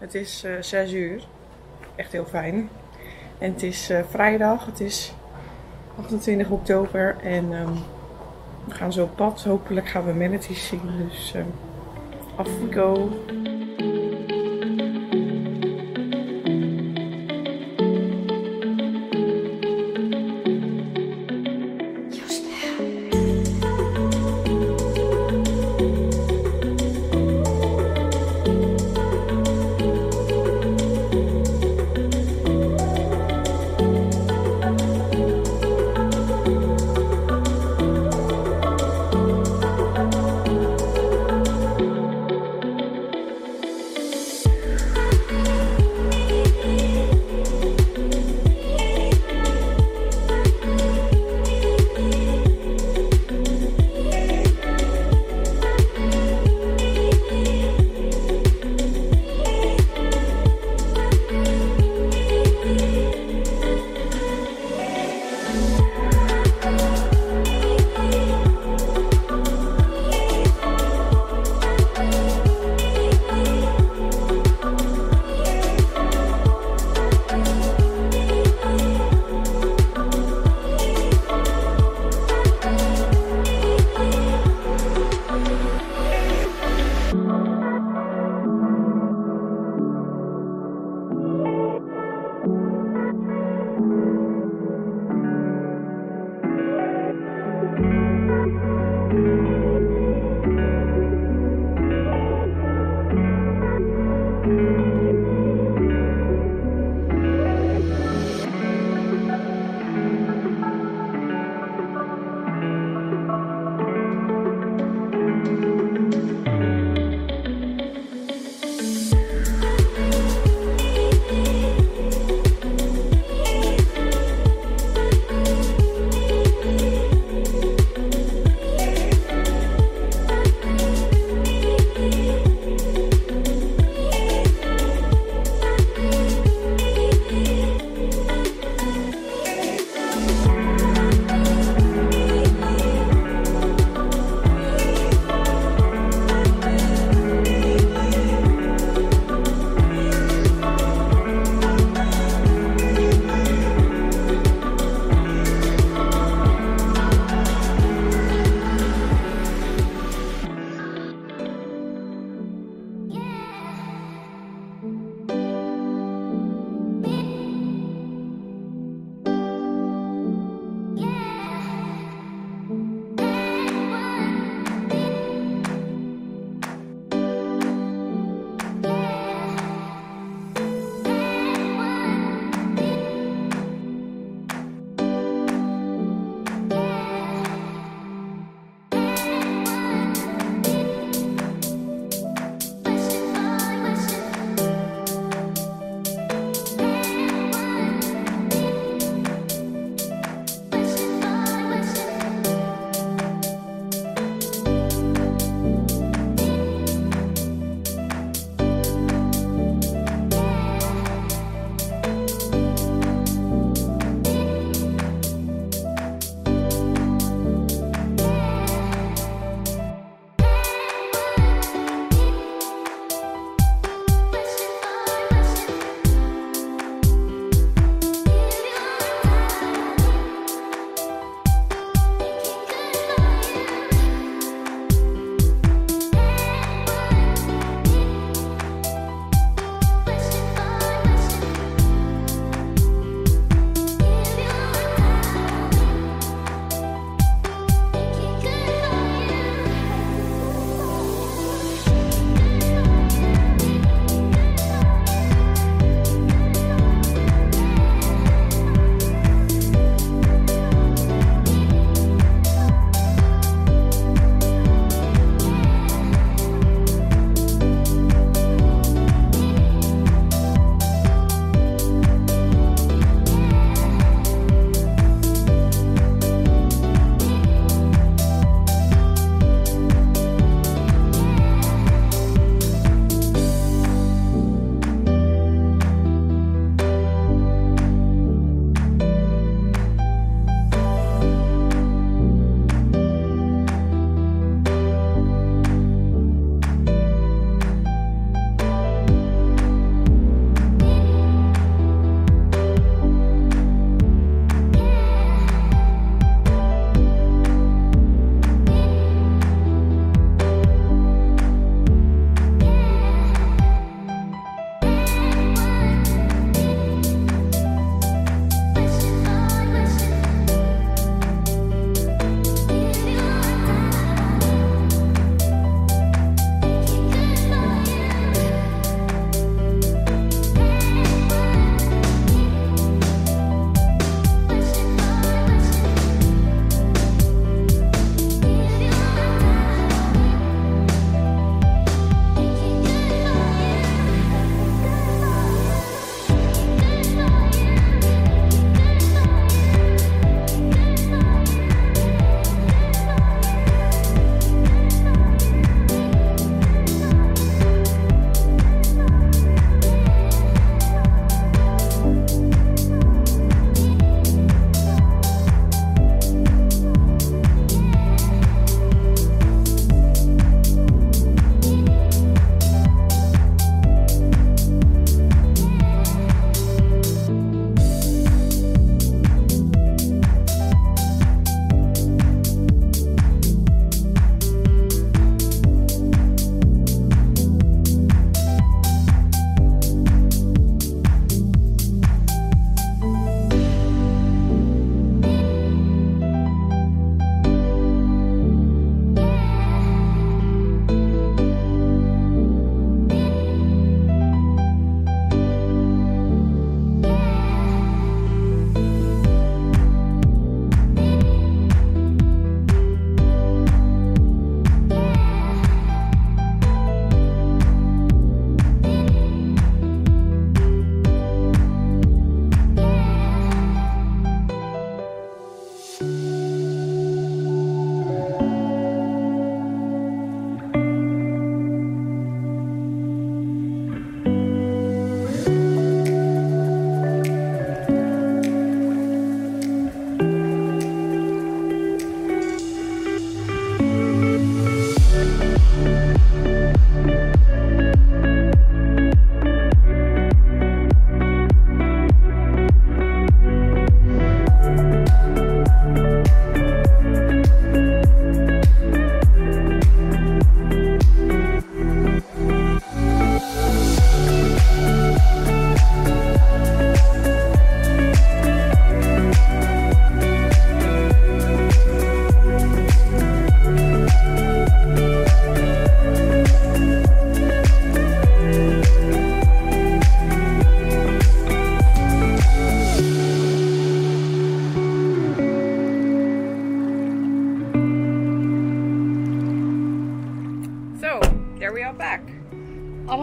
Het is 6 uur. Echt heel fijn. En het is vrijdag. Het is 28 oktober. En we gaan zo op pad. Hopelijk gaan we manatees zien. Dus off we go.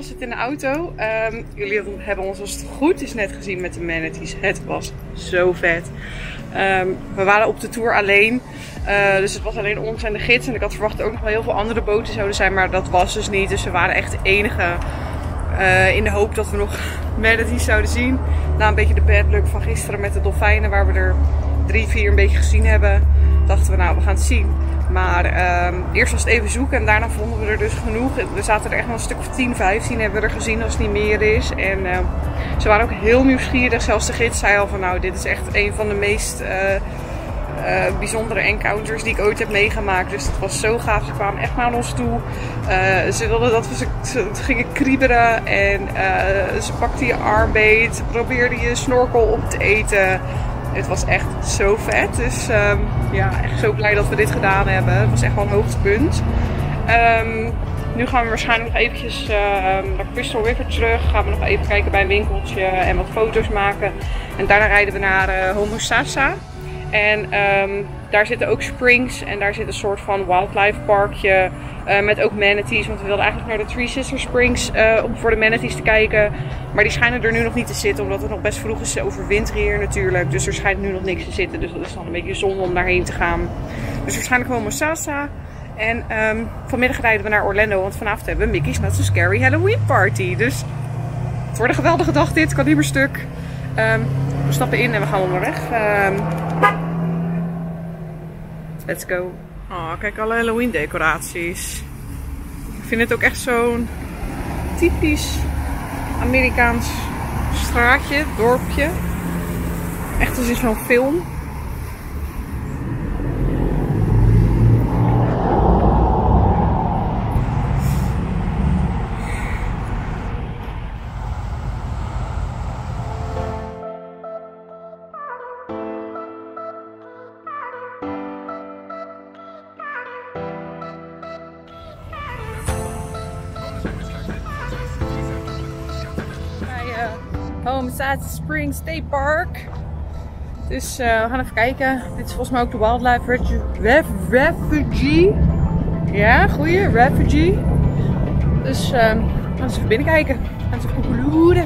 was het in de auto. Jullie hebben ons als het goed is net gezien met de manatees. Het was zo vet. We waren op de tour alleen. Dus het was alleen ons en de gids. En ik had verwacht dat ook nog wel heel veel andere boten zouden zijn. Maar dat was dus niet. Dus we waren echt de enige. In de hoop dat we nog manatees zouden zien. Na een beetje de bad luck van gisteren met de dolfijnen. Waar we er 3, 4 een beetje gezien hebben. Dachten we nou, we gaan het zien. Maar eerst was het even zoeken en daarna vonden we er dus genoeg. We zaten er echt wel een stuk of 10, 15 hebben we er gezien als het niet meer is. En ze waren ook heel nieuwsgierig. Zelfs de gids zei al van nou, dit is echt een van de meest bijzondere encounters die ik ooit heb meegemaakt. Dus het was zo gaaf. Ze kwamen echt naar ons toe. Ze wilden dat we ze gingen krieberen. En ze pakten je armbeet. Ze probeerden je snorkel op te eten. Het was echt zo vet. Dus ja, echt zo blij dat we dit gedaan hebben. Het was echt wel een hoogtepunt. Nu gaan we waarschijnlijk nog eventjes naar Crystal River terug. Gaan we nog even kijken bij een winkeltje en wat foto's maken. En daarna rijden we naar Homosassa. En daar zitten ook springs en daar zit een soort van wildlife parkje met ook manatees. Want we wilden eigenlijk naar de Three Sisters Springs om voor de manatees te kijken. Maar die schijnen er nu nog niet te zitten omdat het nog best vroeg is over winter hier natuurlijk. Dus er schijnt nu nog niks te zitten. Dus dat is dan een beetje zonde om daarheen te gaan. Dus waarschijnlijk gewoon Homosassa. En vanmiddag rijden we naar Orlando, want vanavond hebben we Mickey's Not So Scary Halloween Party. Dus het wordt een geweldige dag dit, kan niet meer stuk. We stappen in en we gaan onderweg. Let's go. Oh, kijk alle Halloween decoraties. Ik vind het ook echt zo'n typisch Amerikaans straatje, dorpje. Echt als in zo'n film. Homosassa Springs State Park. Dus we gaan even kijken. Dit is volgens mij ook de Wildlife Refugee. Ja, goeie, Refugee. Dus we gaan eens even binnenkijken. We gaan eens even koekeloeren.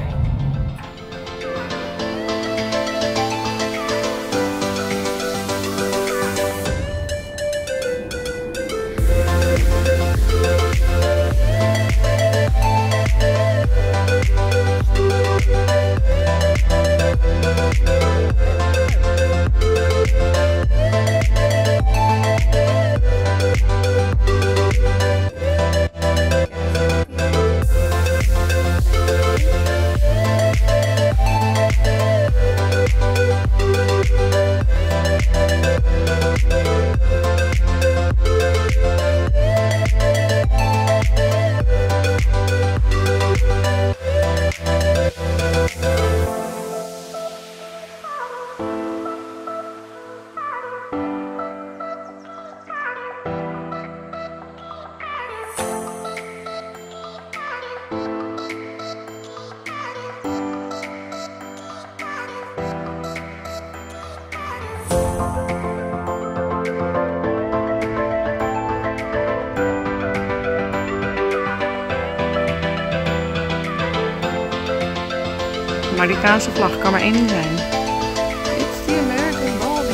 Amerikaanse vlag kan maar één ding zijn. It's the American Baldy.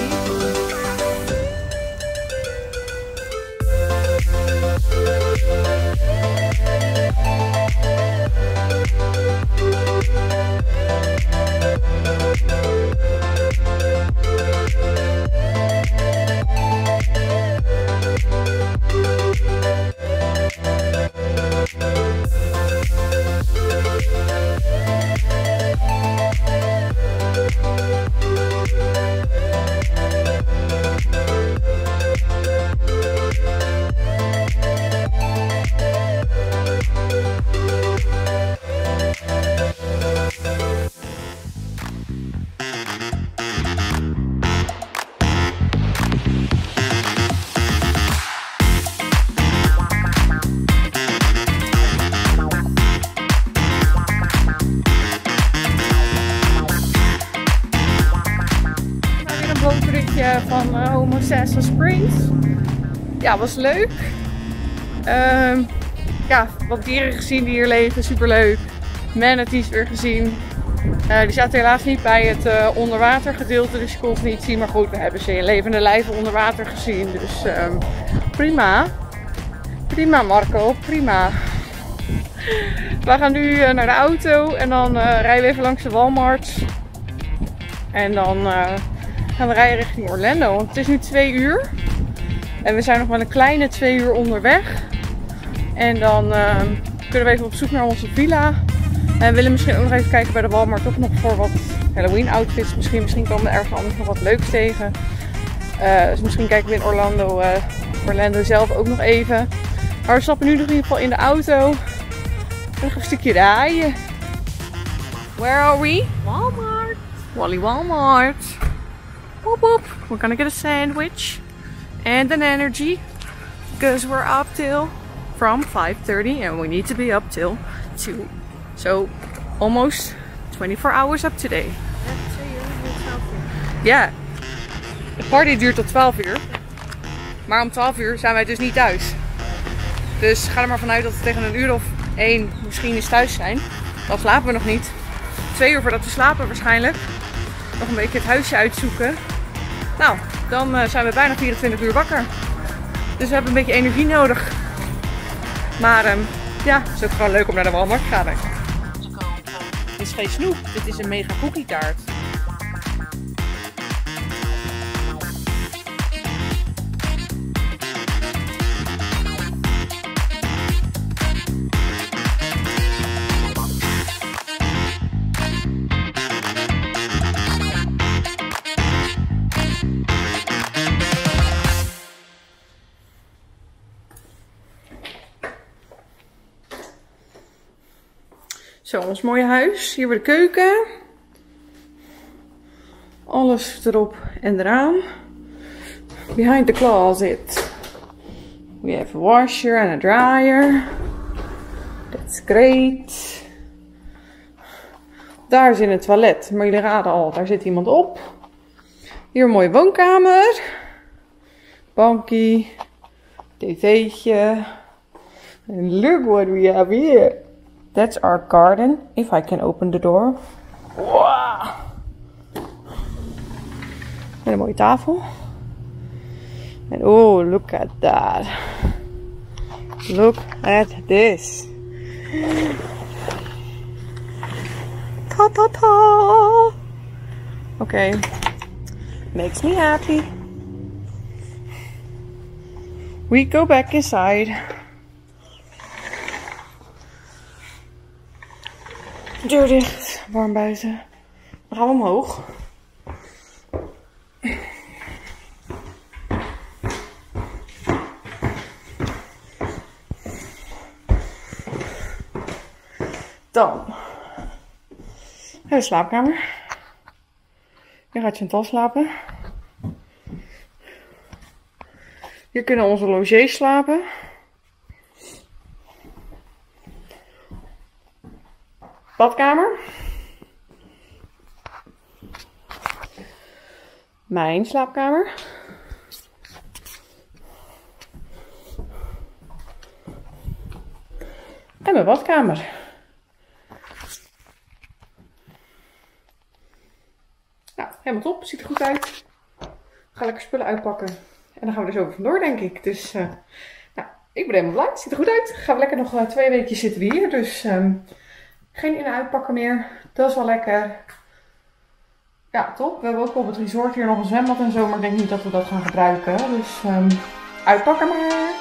Van Homosassa Springs. Ja, was leuk. ja, wat dieren gezien die hier leven. Superleuk. Manatees weer gezien. Die zaten helaas niet bij het onderwatergedeelte, dus je kon ze niet zien. Maar goed, we hebben ze in levende lijven onder water gezien. Dus prima. Prima Marco, prima. We gaan nu naar de auto en dan rijden we even langs de Walmart. En dan gaan we rijden richting Orlando. Want het is nu 2 uur. En we zijn nog wel een kleine 2 uur onderweg. En dan kunnen we even op zoek naar onze villa. En we willen misschien ook nog even kijken bij de Walmart toch nog voor wat Halloween outfits. Misschien komen we ergens anders nog wat leuks tegen. Dus misschien kijken we in Orlando zelf ook nog even. Maar we stappen nu nog in ieder geval in de auto. En dan gaan we een stukje rijden. Where are we? Walmart. Wally Walmart. Woep woep. We're gonna get a sandwich. And an energy. Because we're up till from 5:30 and we need to be up till 2. So almost 24 hours up today. Ja, de party duurt tot 12 uur. Maar om 12 uur zijn wij dus niet thuis. Dus ga er maar vanuit dat we tegen een uur of 1 misschien eens thuis zijn. Dan slapen we nog niet. 2 uur voordat we slapen waarschijnlijk. Nog een beetje het huisje uitzoeken. Nou, dan zijn we bijna 24 uur wakker. Dus we hebben een beetje energie nodig. Maar ja, het is ook gewoon leuk om naar de Walmart te gaan. Dit is geen snoep, dit is een mega cookie taart. Zo, ons mooie huis. Hier weer de keuken. Alles erop en eraan. Behind the closet. We have a washer and a dryer. That's great. Daar zit een toilet. Maar jullie raden al, daar zit iemand op. Hier een mooie woonkamer. Bankie. TV'tje. And look what we have here. That's our garden, if I can open the door. Wow. En een mooie tafel. En oh, look at that. Look at this. Ta ta ta. Okay. Makes me happy. We go back inside. Deur dicht, warm buiten. Dan gaan we omhoog. Dan. De slaapkamer. Hier gaat Chantal slapen. Hier kunnen onze logés slapen. Badkamer. Mijn slaapkamer. En mijn badkamer. Nou, helemaal top. Ziet er goed uit. Ga lekker spullen uitpakken. En dan gaan we er zo vandoor, denk ik. Dus, nou, ik ben helemaal blij. Het ziet er goed uit. Gaan we lekker nog 2 weekjes zitten we hier. Dus, geen in- en uitpakken meer. Dat is wel lekker. Ja, top. We hebben ook op het resort hier nog een zwembad en zo. Maar ik denk niet dat we dat gaan gebruiken. Dus uitpakken maar.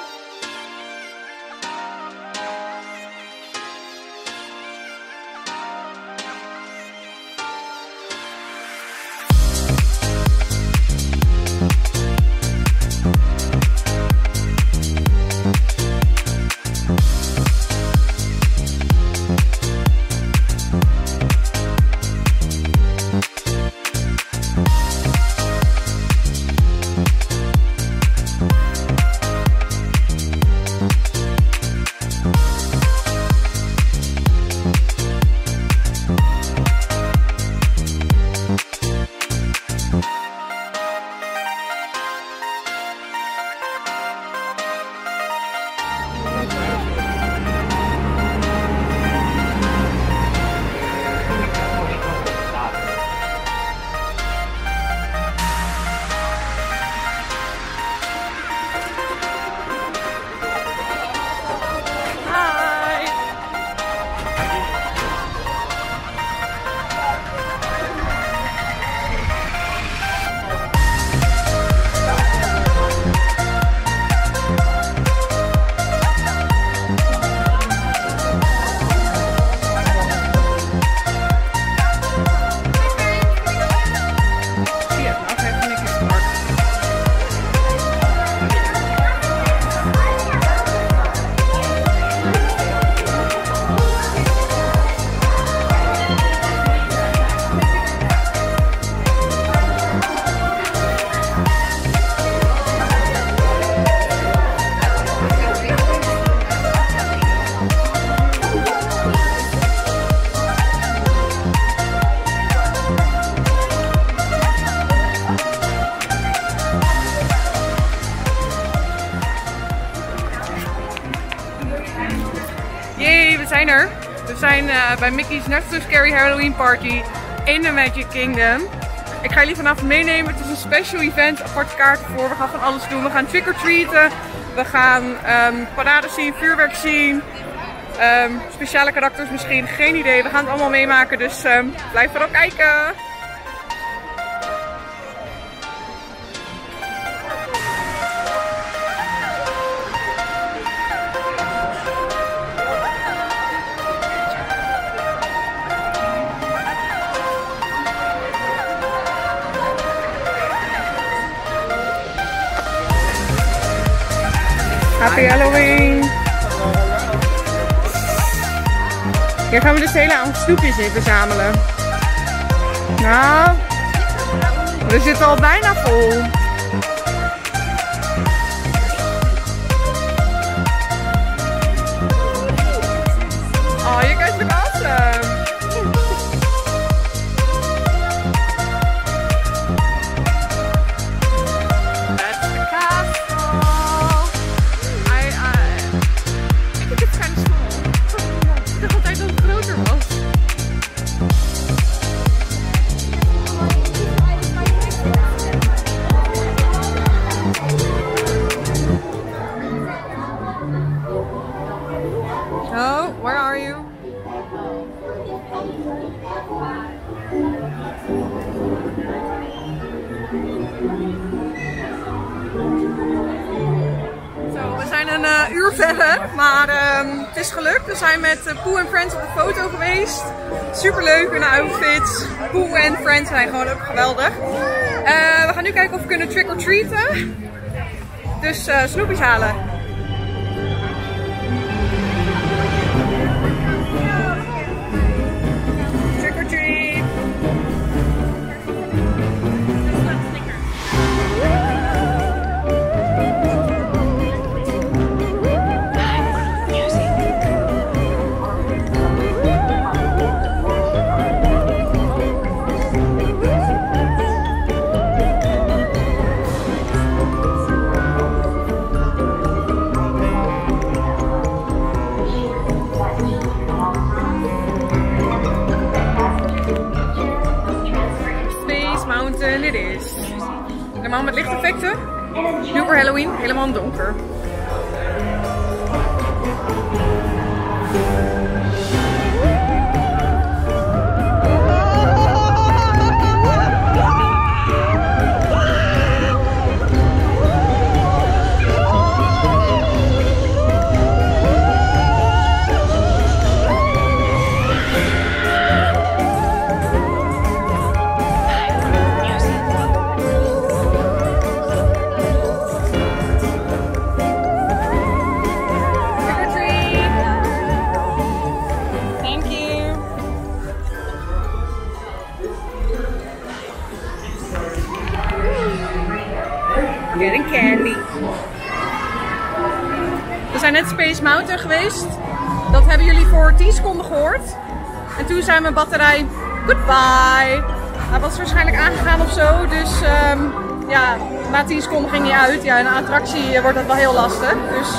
zijn er. We zijn bij Mickey's Not So Scary Halloween Party in de Magic Kingdom. Ik ga jullie vanavond meenemen. Het is een special event, aparte kaarten voor. We gaan van alles doen. We gaan trick-or-treaten. We gaan parades zien, vuurwerk zien. Speciale karakters misschien, geen idee. We gaan het allemaal meemaken, dus blijf vooral kijken. Happy Halloween! Hier gaan we dus de hele avond snoepjes in verzamelen. Nou, we zitten al bijna vol. Oh, you guys look awesome! Oh, where are you? Zo, we zijn een uur verder, maar het is gelukt. We zijn met Pooh en Friends op de foto geweest. Super leuk, hun outfits. Pooh en Friends zijn gewoon ook geweldig. We gaan nu kijken of we kunnen trick-or-treaten. Dus snoepjes halen. Mountain it is. Helemaal met lichteffecten. Nu voor Halloween helemaal in donker. Getting candy. We zijn net Space Mountain geweest. Dat hebben jullie voor 10 seconden gehoord. En toen zei mijn batterij goodbye. Hij was waarschijnlijk aangegaan of zo. Dus ja, na 10 seconden ging hij uit. Ja, in een attractie wordt dat wel heel lastig. Dus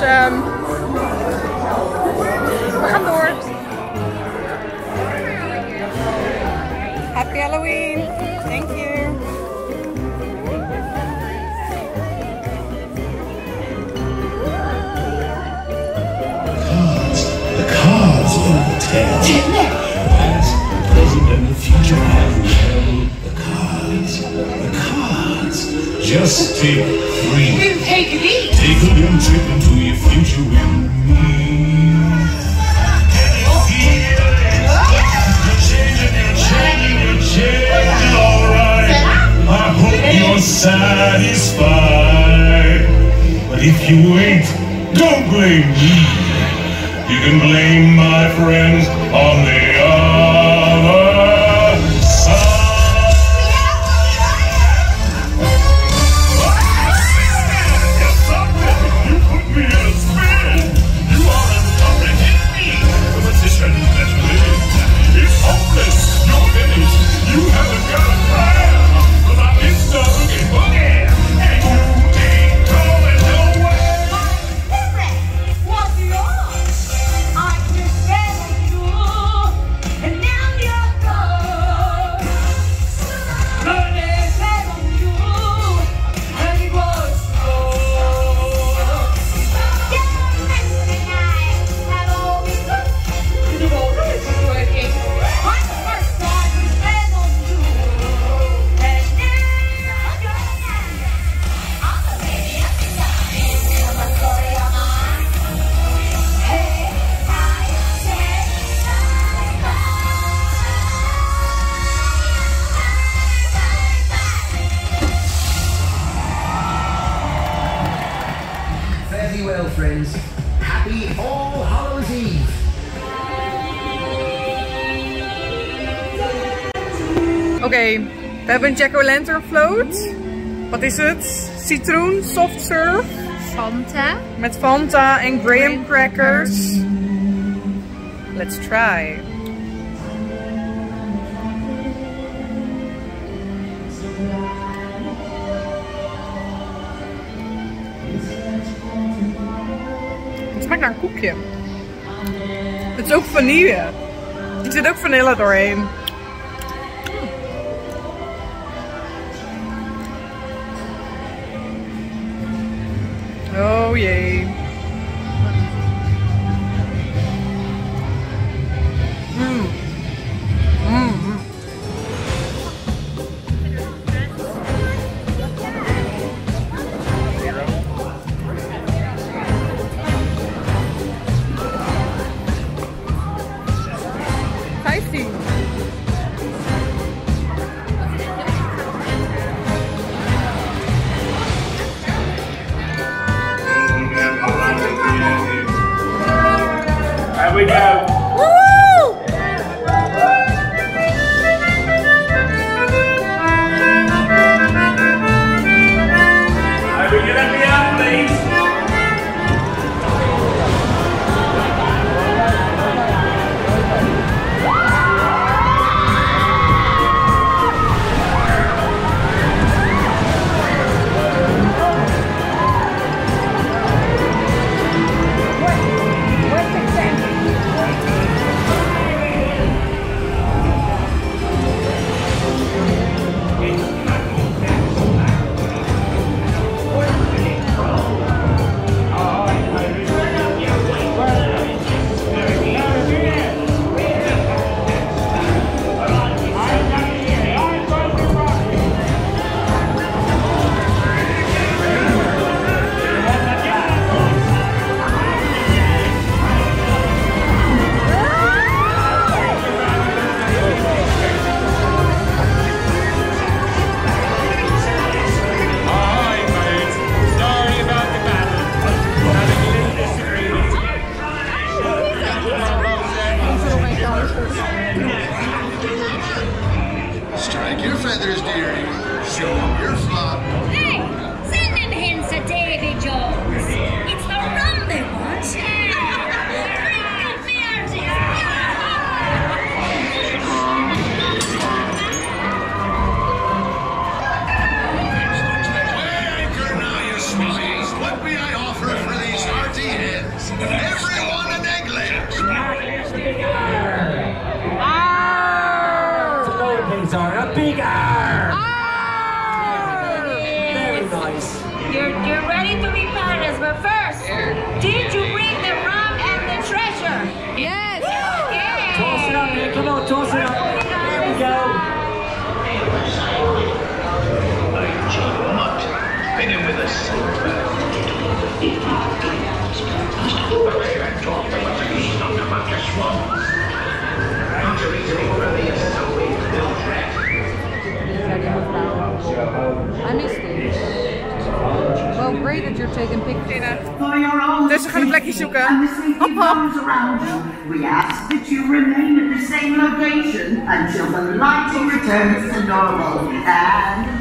we gaan door. Happy Halloween. Thank you. Past, present, and the future have well. The cards. Just take 3. Take it easy. Take a little trip into your future with me. Can you feel it? You're changing, you're changing, alright. I hope you're satisfied. But if you ain't, don't blame me. You can blame my friends on the other side. You're something. You put me in a spin. You aren't comprehending the position that you're in. It's hopeless. You're finished. You haven't got a plan. 'Cause I'm in boogie boogie. And you ain't going nowhere. What's yours? I just barely friends. Happy All Hallows Eve. Oké, we hebben een Jack-o'-lantern float. Wat is het? Citroen, soft serve. Fanta. Met Fanta en graham crackers. Let's try. Het smaakt naar een koekje. Het is ook vanille. Er zit ook vanille doorheen. Oh jee. Mm. Mm. There we go. Woo! Will you let me out, please? Strike your feathers, dearie. Show 'em your flock. Hey, send them hints to Davy Jones. It's the rum they want. Bring the beers in. Weigh anchor now, you swine. What may I offer for these hearty heads? Everyone an egglet. Things are a big R. Very nice. You're ready to be partners, but first, did you bring the rum and the treasure? Yes. Yeah. Toss it up, man. Come on, toss it up. There we go. Spinning with a I missed it. Well, great that you're taking pictures. For your own Dus we gaan een plekje zoeken. and the safety of those around you, we ask that you remain at the same location until the lighting returns to normal. And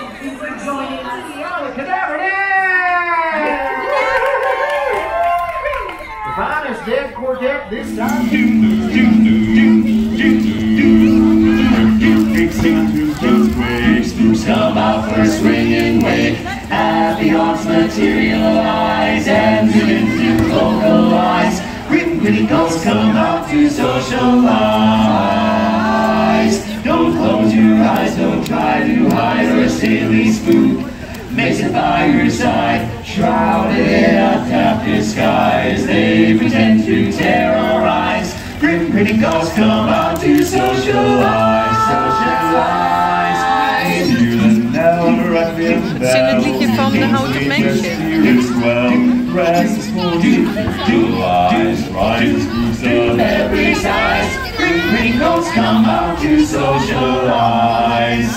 The finest dead quartet this time. Spooks come out first ringing wake. Happy hearts materialize and begin to vocalize. Gritty gulls come out to socialize. Don't close your eyes, don't try to hide or silly spook. Makes it by your side, shrouded in a tap disguise. They pretend to terrorize. Gritty gulls come out to socialize, socialize. Zing het liedje van de Houten Mensje. Gritty gulls come out to socialize,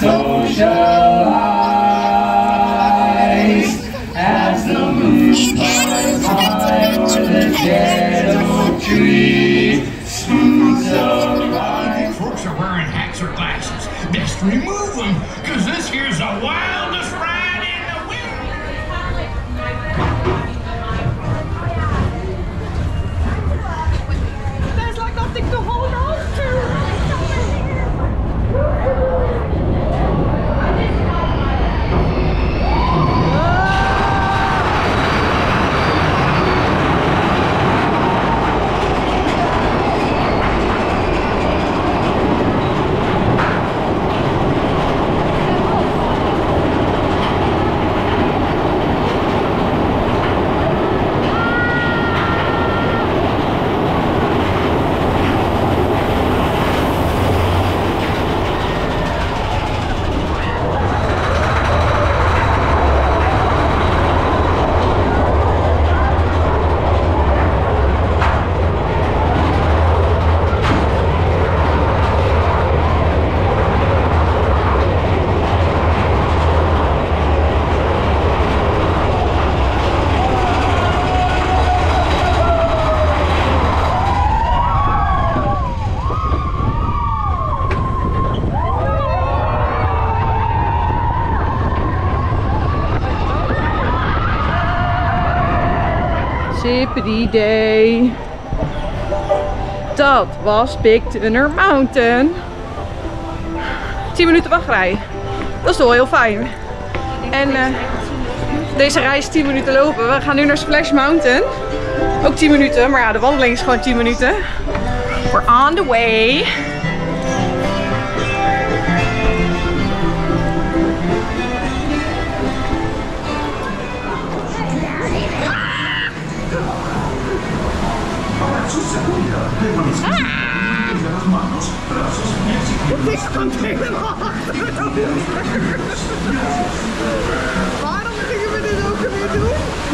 socialize. As the moon climbs high over the dead oak tree, spooks arrive. Folks are wearing hats or glasses. Best remove them, cause this here's the wildest ride in the wind. There's like nothing to hold on to. Zippity day. Dat was Big Thunder Mountain. 10 minuten wachtrij. Dat is toch wel heel fijn. En deze reis 10 minuten lopen. We gaan nu naar Splash Mountain. Ook 10 minuten, maar ja, de wandeling is gewoon 10 minuten. We're on the way. Waarom gingen we dit ook weer doen?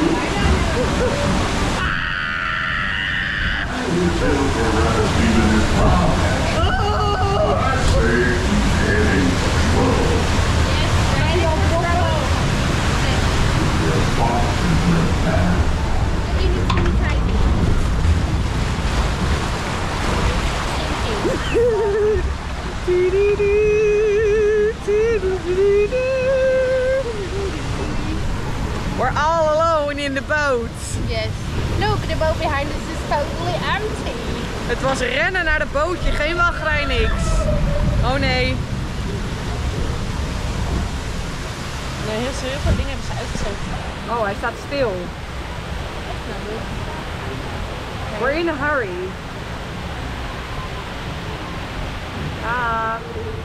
We're all alone in the boat. Yes. Look, the boat behind us is totally empty. Het was rennen naar de bootje, geen wachtrij, niks. Oh nee. Nee, heel veel dingen hebben ze uitgezet. Oh, hij staat stil. We're in a hurry. Ah.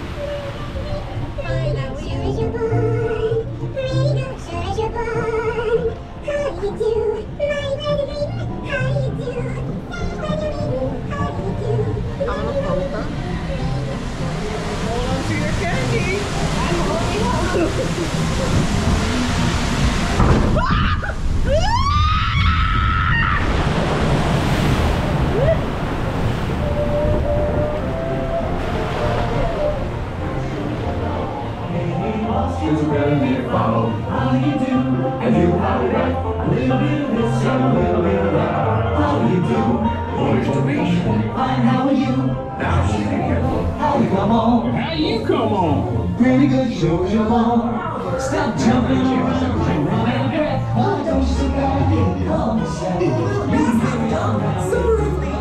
Gaan we nog boven? Hold on to your candy. How you do? And you have it right. A little bit of this and a little bit of that. How you do? Boys to me. Fine, how are you? Now be careful. How you come on? How you come on? Pretty good, shows your ball. Stop jumping around. Why don't you come say you've done absolutely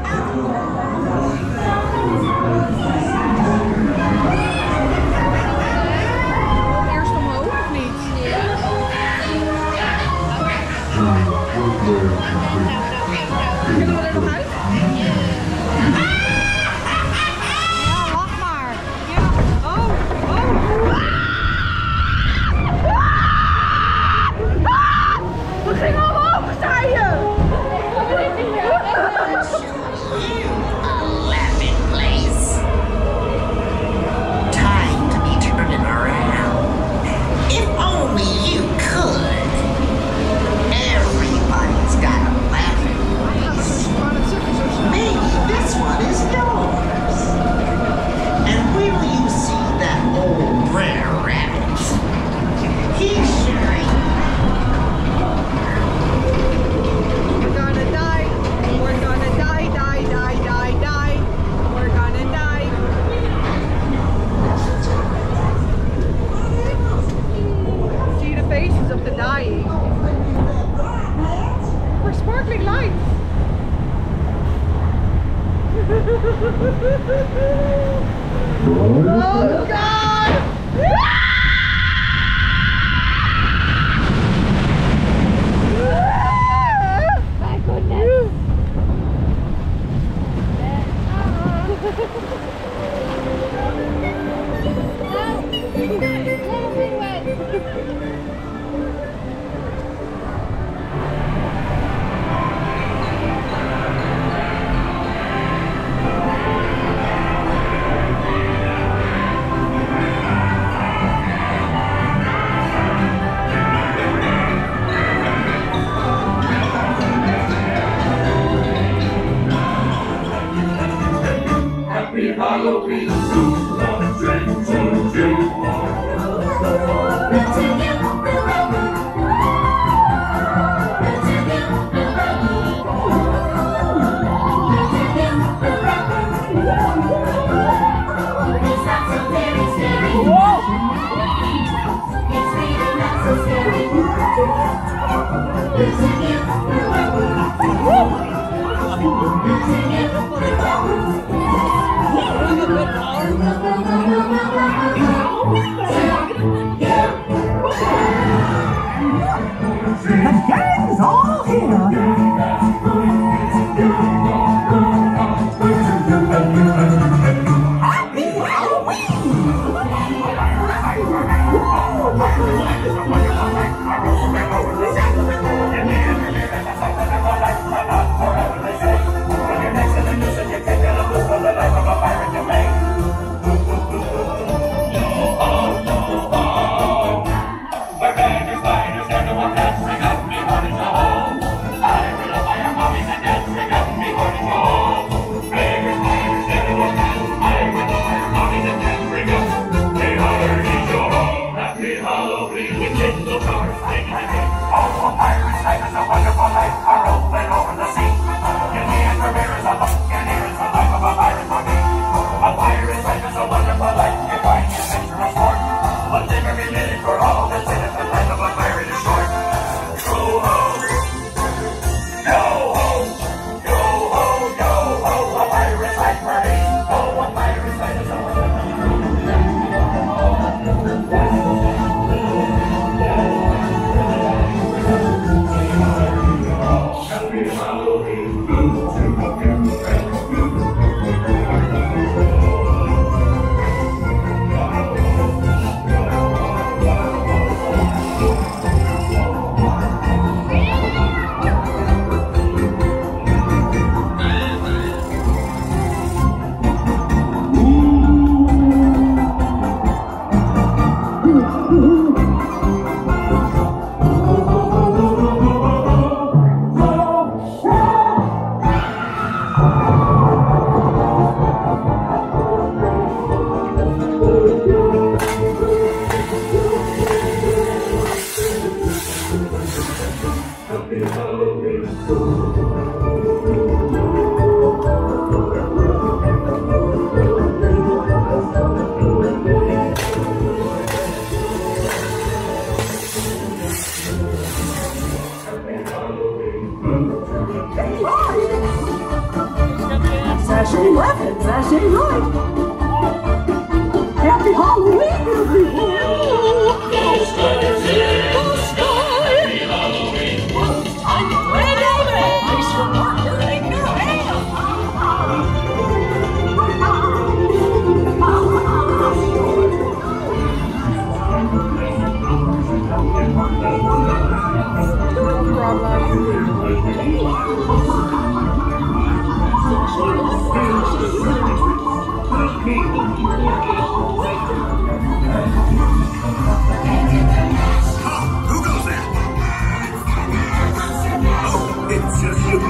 Eerst omhoog of niet? Ja. Kunnen we er nog uit? Ja, lach maar. Ja. Oh, oh. We gingen omhoog, zei je! Laughing place. Time to be turning around. If only you could. Everybody's got a laughing place. Maybe this one is yours. And will you see that old Brer Rabbit? He's sharing. We're gonna die. We're gonna die, die, die, die, die. We're gonna die. See the faces of the dying. We're sparkling lights. Oh God! My goodness. Happy Halloween, love, dreams, and dreams. say left and I say right. Happy Halloween, everyone! Ghost is here! Ghost Happy Halloween! What are you doing? Thanks for watching your Who goes there? Oh, it's just you,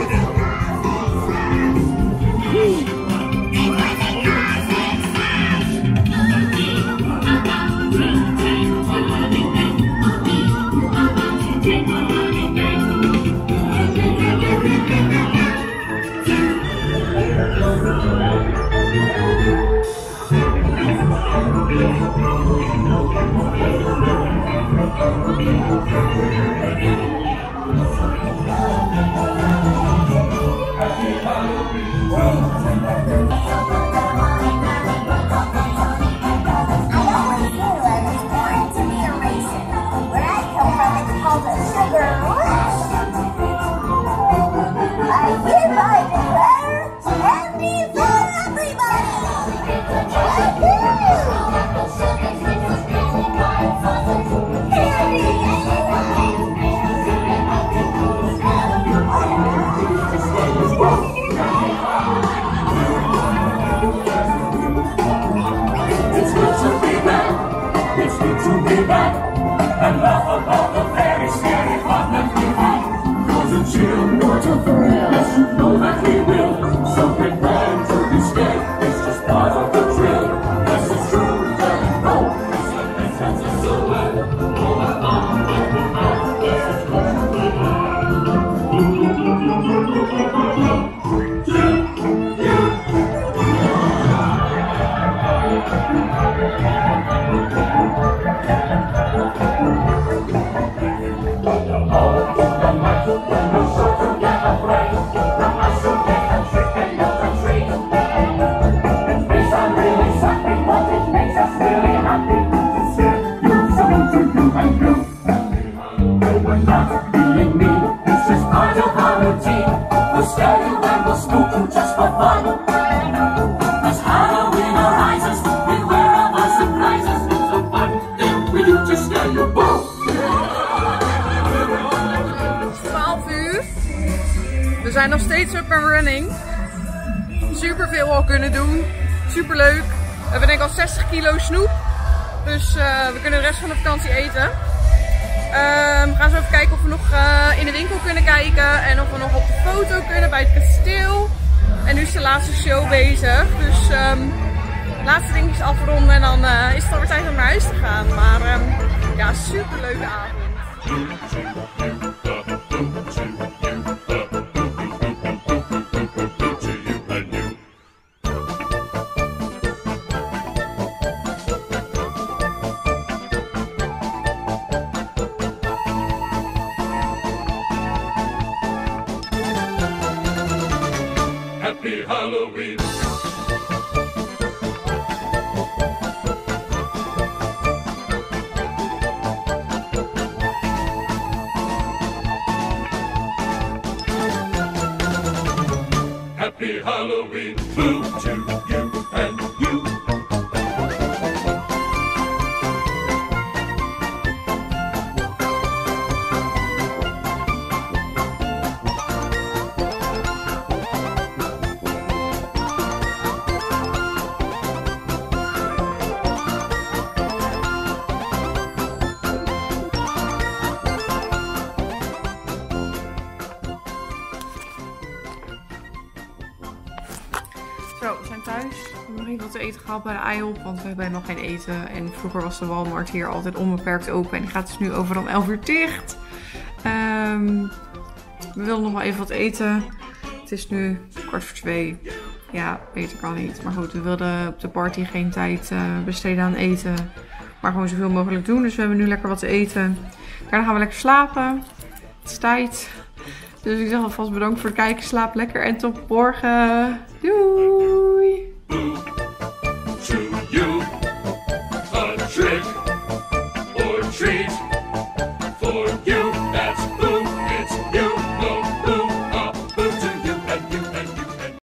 We zijn nog steeds up and running. Super veel al kunnen doen. Super leuk. We hebben denk ik al 60 kilo snoep. Dus we kunnen de rest van de vakantie eten. We gaan zo even kijken of we nog in de winkel kunnen kijken. En of we nog op de foto kunnen bij het kasteel. En nu is de laatste show bezig. Dus laatste dingetjes afronden en dan is het alweer tijd om naar huis te gaan. Maar ja, super leuke avond. Happy Halloween. Happy Halloween, boo to you and you. Zo, we zijn thuis. We hebben nog even wat te eten gehaald bij de IHOP, want we hebben nog geen eten. En vroeger was de Walmart hier altijd onbeperkt open en die gaat dus nu over om 11 uur dicht. We wilden nog wel even wat eten. Het is nu 1:45. Ja, beter kan niet. Maar goed, we wilden op de party geen tijd besteden aan eten. Maar gewoon zoveel mogelijk doen. Dus we hebben nu lekker wat te eten. Daarna gaan we lekker slapen. Het is tijd. Dus ik zeg alvast bedankt voor het kijken. Slaap lekker en tot morgen. Doei! Let's go!